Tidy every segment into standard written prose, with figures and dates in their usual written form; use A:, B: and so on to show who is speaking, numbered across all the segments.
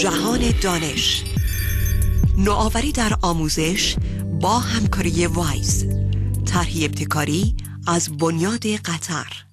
A: جهان دانش، نوآوری در آموزش با همکاری وایز، طرح ابتکاری از بنیاد قطر.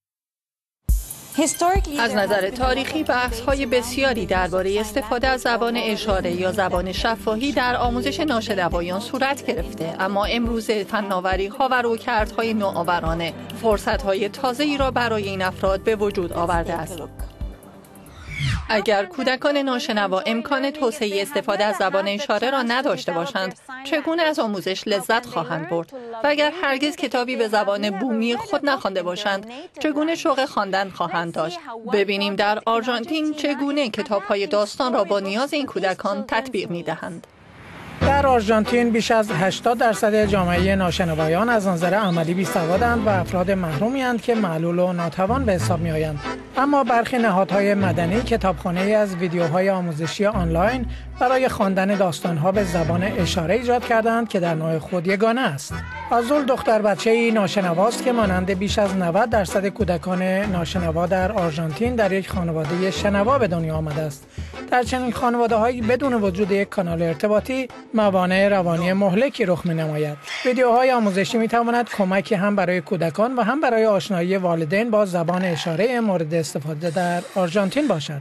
B: از نظر تاریخی بحث‌های بسیاری درباره استفاده از زبان اشاره یا زبان شفاهی در آموزش ناشنوایان صورت گرفته، اما امروزه فناوری‌ها و رویکردهای نوآورانه فرصت‌های تازه‌ای را برای این افراد به وجود آورده است. اگر کودکان ناشنوا امکان توسعه استفاده از زبان اشاره را نداشته باشند، چگونه از آموزش لذت خواهند برد؟ و اگر هرگز کتابی به زبان بومی خود نخوانده باشند، چگونه شوق خواندن خواهند داشت؟ ببینیم در آرژانتین چگونه کتاب‌های داستان را با نیاز این کودکان تطبیق می‌دهند.
C: در آرژانتین بیش از 80% جامعه ناشنوایان از نظر عملی بی‌سوادند و افراد محرومی‌اند که معلول و ناتوان به حساب می‌آیند. اما برخی نهادهای مدنی کتابخانه‌ای از ویدیوهای آموزشی آنلاین برای خواندن داستان‌ها به زبان اشاره ایجاد کردند که در نوع خود یگانه است. آزول دختر بچه‌ای ناشنواست که مانند بیش از 90% کودکان ناشنوا در آرژانتین در یک خانواده شنوا به دنیا آمده است. در چنین خانواده‌هایی بدون وجود یک کانال ارتباطی موانع روانی مهلکی رخ می‌نماید. ویدیوهای آموزشی می‌تواند کمکی هم برای کودکان و هم برای آشنایی والدین با زبان اشاره مورد استفاده در آرژانتین باشد.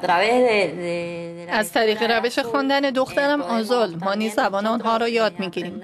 B: از طریق روش خواندن دخترم آزول، ما نیز زبان آنها را یاد می‌گیریم.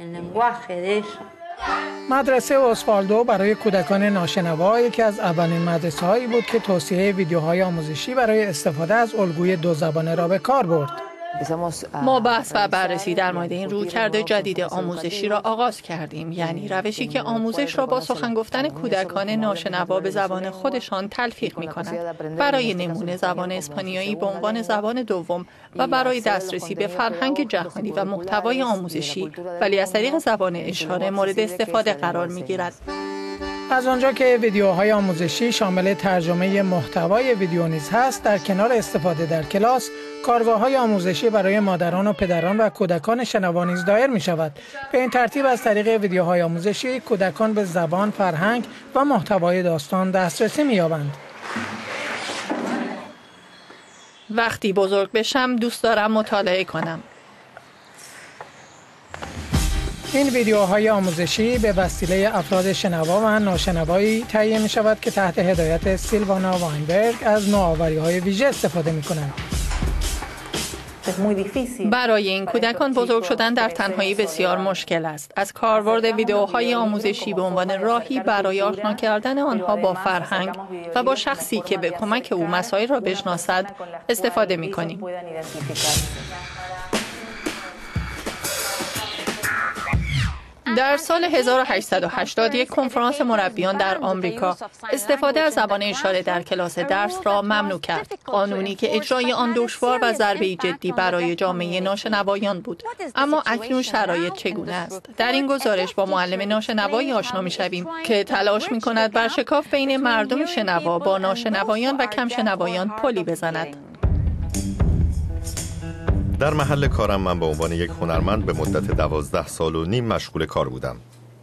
C: مدرسه اوسوالدو برای کودکان ناشنوا یکی از اولین مدرسه‌هایی بود که توصیه ویدیوهای آموزشی برای استفاده از الگوی دو زبانه را به کار برد.
B: ما بحث و بررسی در مورد این رویکرد جدید آموزشی را آغاز کردیم، یعنی روشی که آموزش را با سخن گفتن کودکان ناشنوا به زبان خودشان تلفیق می‌کند. برای نمونه زبان اسپانیایی به عنوان زبان دوم و برای دسترسی به فرهنگ جهانی و محتوای آموزشی، ولی از طریق زبان اشاره مورد استفاده قرار می‌گیرد.
C: از آنجا که ویدیوهای آموزشی شامل ترجمه محتوای ویدیو نیز هست، در کنار استفاده در کلاس، کارگاه‌های آموزشی برای مادران و پدران و کودکان شنوا نیز دایر می‌شود. به این ترتیب از طریق ویدیوهای آموزشی کودکان به زبان، فرهنگ و محتوای داستان دسترسی می‌یابند.
B: وقتی بزرگ بشم دوست دارم مطالعه کنم.
C: این ویدیوهای آموزشی به وسیله افراد شنوا و ناشنوایی تهیه می شود که تحت هدایت سیلوانا واینبرگ از نوآوری‌های ویژه استفاده می کنند.
B: برای این کودکان بزرگ شدن در تنهایی بسیار مشکل است. از کاربرد ویدیوهای آموزشی به عنوان راهی برای آشنا کردن آنها با فرهنگ و با شخصی که به کمک او مسائل را بشناسد استفاده می کنیم. در سال 1880 یک کنفرانس مربیان در آمریکا استفاده از زبان اشاره در کلاس درس را ممنوع کرد. قانونی که اجرای آن دشوار و ضربه‌ای جدی برای جامعه ناشنوایان بود. اما اکنون شرایط چگونه است؟ در این گزارش با معلم ناشنوایی آشنا می‌شویم که تلاش می‌کند بر شکاف بین مردم شنوا با ناشنوایان و کم شنوایان پلی بزند.
D: در محل کارم من به عنوان یک هنرمند به مدت 12 سال و نیم مشغول کار بودم.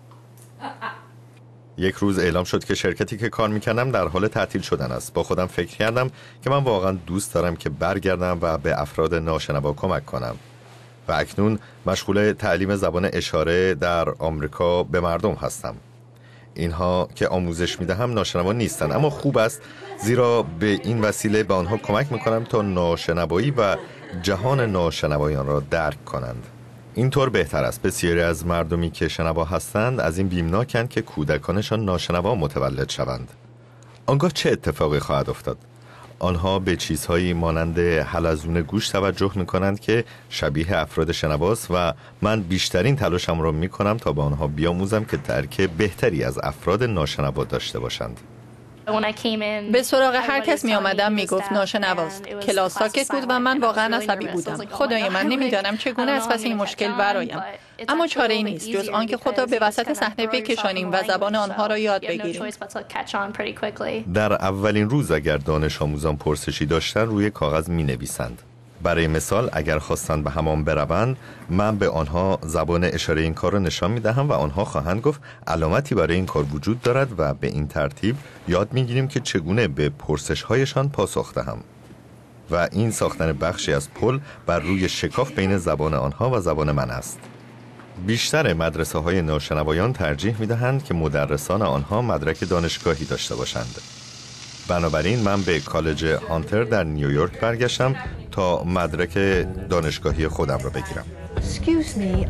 D: یک روز اعلام شد که شرکتی که کار میکنم در حال تعطیل شدن است. با خودم فکر کردم که من واقعا دوست دارم که برگردم و به افراد ناشنوا کمک کنم و اکنون مشغول تعلیم زبان اشاره در آمریکا به مردم هستم. اینها که آموزش میدهم ناشنوا نیستند، اما خوب است زیرا به این وسیله به آنها کمک میکنم تا ناشنوایی و جهان ناشنوایان را درک کنند. اینطور بهتر است. بسیاری از مردمی که شنوا هستند از این بیمناکند که کودکانشان ناشنوا متولد شوند. آنگاه چه اتفاقی خواهد افتاد؟ آنها به چیزهایی مانند حلزون گوش توجه میکنند که شبیه افراد شنواست و من بیشترین تلاشم را میکنم تا به آنها بیاموزم که درک بهتری از افراد ناشنوا داشته باشند.
B: به سراغ هر کس می آمدم می گفت ناشنواست. کلاس ساکت بود و من واقعا عصبی بودم. خدای من نمیدانم چگونه از پس این مشکل برایم. اما چاره ای نیست جز آنکه خود را به وسط صحنه بکشانیم و زبان آنها را یاد بگیریم.
D: در اولین روز اگر دانش آموزان پرسشی داشتن روی کاغذ می نویسند. برای مثال اگر خواستند به حمام بروند، من به آنها زبان اشاره این کار را نشان می‌دهم و آنها خواهند گفت علامتی برای این کار وجود دارد و به این ترتیب یاد می‌گیریم که چگونه به پرسش‌هایشان پاسخ دهم. و این ساختن بخشی از پل بر روی شکاف بین زبان آنها و زبان من است. بیشتر مدرسه‌های ناشنوایان ترجیح می‌دهند که مدرسان آنها مدرک دانشگاهی داشته باشند. بنابراین من به کالج هانتر در نیویورک برگشتم تا مدرک دانشگاهی خودم را بگیرم.
E: Excuse me,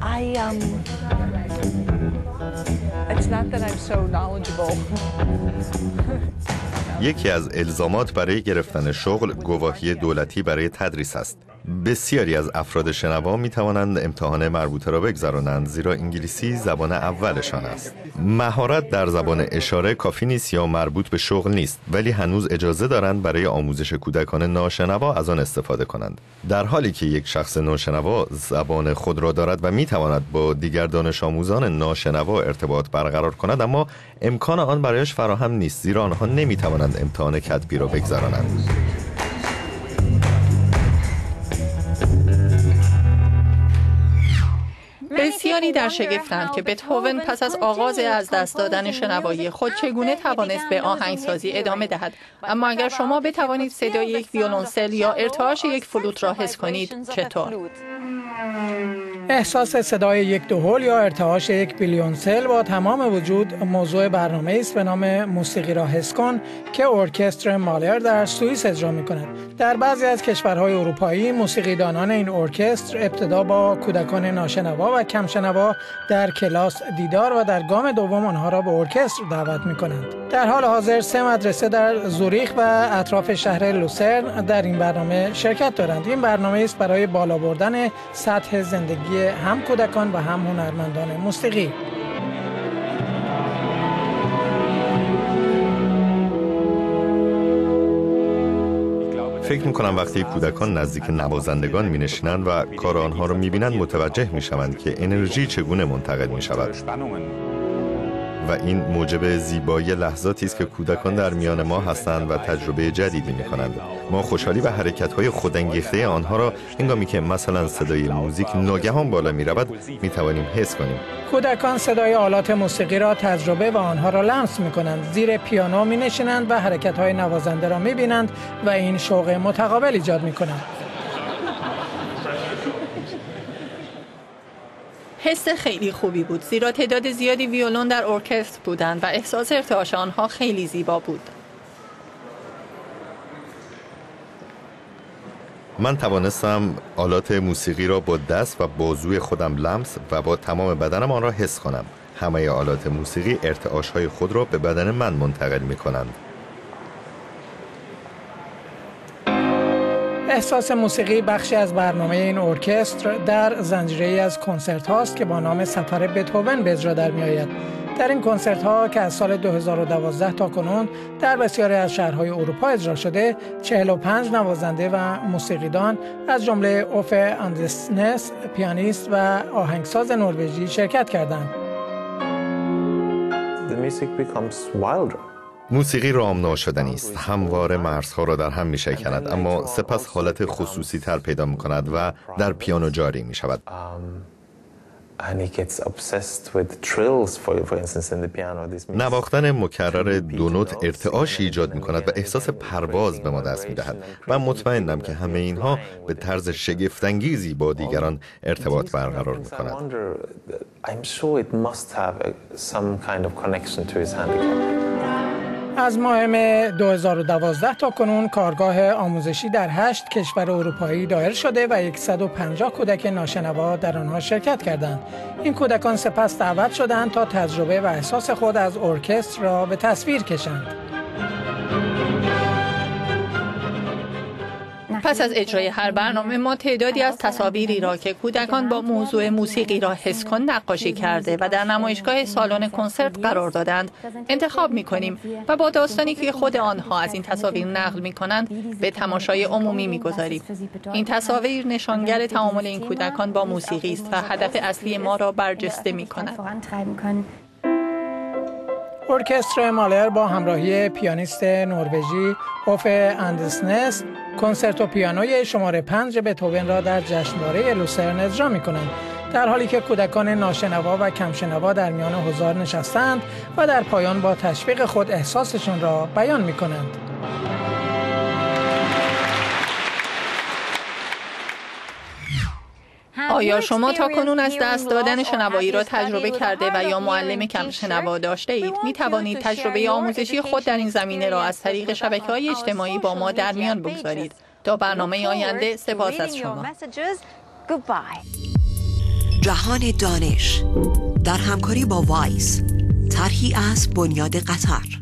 E: it's not that I'm so knowledgeable.
D: یکی از الزامات برای گرفتن شغل گواهی دولتی برای تدریس است. بسیاری از افراد شنوا می توانند امتحان مربوطه را بگذرانند زیرا انگلیسی زبان اولشان است. مهارت در زبان اشاره کافی نیست یا مربوط به شغل نیست، ولی هنوز اجازه دارند برای آموزش کودکان ناشنوا از آن استفاده کنند. در حالی که یک شخص ناشنوا زبان خود را دارد و می تواند با دیگر دانش آموزان ناشنوا ارتباط برقرار کند، اما امکان آن برایش فراهم نیست زیرا آنها نمی توانند امتحان کتبی را بگذرانند.
B: بسیاری در شگفتند که بتهوون پس از آغاز از دست دادن شنوایی خود چگونه توانست به آهنگسازی ادامه دهد. اما اگر شما بتوانید صدای یک ویولنسل یا ارتعاش یک فلوت را حس کنید، چطور؟
C: احساس صدای یک دهل یا ارتعاش یک ویولنسل با تمام وجود موضوع برنامه است به نام موسیقی را حس کن که ارکستر مالر در سوئیس اجرا می‌کند. در بعضی از کشورهای اروپایی موسیقیدانان این ارکستر ابتدا با کودکان ناشنوا و کمشنوا در کلاس دیدار و در گام دوم آنها را به ارکستر دعوت می‌کنند. در حال حاضر 3 مدرسه در زوریخ و اطراف شهر لوسرن در این برنامه شرکت دارند. این برنامه است برای بالا بردن سطح زندگی هم کودکان و هم هنرمندان موسیقی.
D: فکر می‌کنم وقتی کودکان نزدیک نوازندگان می‌نشینند و کار آنها را می‌بینند متوجه می‌شوند که انرژی چگونه منتقل می‌شود. و این موجب زیبایی لحظاتی است که کودکان در میان ما هستند و تجربه جدیدی می‌کنند. ما خوشحالی و حرکت‌های خودانگیخته آنها را هنگامی که مثلا صدای موزیک ناگهان بالا می‌رود می‌توانیم حس کنیم.
C: کودکان صدای آلات موسیقی را تجربه و آنها را لمس می‌کنند. زیر پیانو می‌نشینند و حرکت‌های نوازنده را می‌بینند و این شوق متقابل ایجاد می‌کند.
B: حس خیلی خوبی بود زیرا تعداد زیادی ویولون در ارکستر بودند و احساس ارتعاش آنها خیلی زیبا بود.
D: من توانستم آلات موسیقی را با دست و بازوی خودم لمس و با تمام بدنم آن را حس کنم. همه آلات موسیقی ارتعاش‌های خود را به بدن من منتقل می‌کنند.
C: احساس موسیقی بخشی از برنامه این ارکستر در زنجیره‌ای از کنسرت هاست که با نام سفر بتهوون به اجرا در می آید. در این کنسرت ها که از سال 2012 تا کنون در بسیاری از شهرهای اروپا اجرا شده، 45 نوازنده و موسیقیدان از جمله اوف اندرسنس، پیانیست و آهنگساز نروژی شرکت کردند.
D: موسیقی رام ناشدنی است، همواره مرزها را در هم می‌شکند، اما سپس حالت خصوصی تر پیدا می‌کند و در پیانو جاری می‌شود. نواختن مکرر دو نوت ارتعاشی ایجاد می‌کند و احساس پرواز به ما دست می‌دهد. من مطمئنم که همه اینها به طرز شگفت‌انگیزی با دیگران ارتباط برقرار می‌کند.
C: از ماه مه 2012 تا کنون کارگاه آموزشی در 8 کشور اروپایی دایر شده و 150 کودک ناشنوا در آنها شرکت کردند. این کودکان سپس دعوت شدند تا تجربه و احساس خود از ارکستر را به تصویر کشند.
B: پس از اجرای هر برنامه ما تعدادی از تصاویری را که کودکان با موضوع موسیقی را حس کن نقاشی کرده و در نمایشگاه سالن کنسرت قرار دادند انتخاب می‌کنیم و با داستانی که خود آنها از این تصاویر نقل می‌کنند به تماشای عمومی می‌گذاریم. این تصاویر نشانگر تعامل این کودکان با موسیقی است و هدف اصلی ما را برجسته می‌کند.
C: ارکستر مالر با همراهی پیانیست نروژی اوف اندرسنس کنسرتو پیانوی شماره 5 بتهوون را در جشنواره لوسرن اجرا می‌کنند، در حالی که کودکان ناشنوا و کمشنوا در میان حضار نشستند و در پایان با تشویق خود احساسشون را بیان می‌کنند.
B: آیا شما تاکنون از دست دادن شنوایی را تجربه کرده و یا معلم کم شنوا داشته اید؟ می توانید تجربه آموزشی خود در این زمینه را از طریق شبکه‌های اجتماعی با ما در میان بگذارید. تا برنامه آینده سپاس از شما.
A: جهان دانش در همکاری با وایس، طرحی از بنیاد قطر.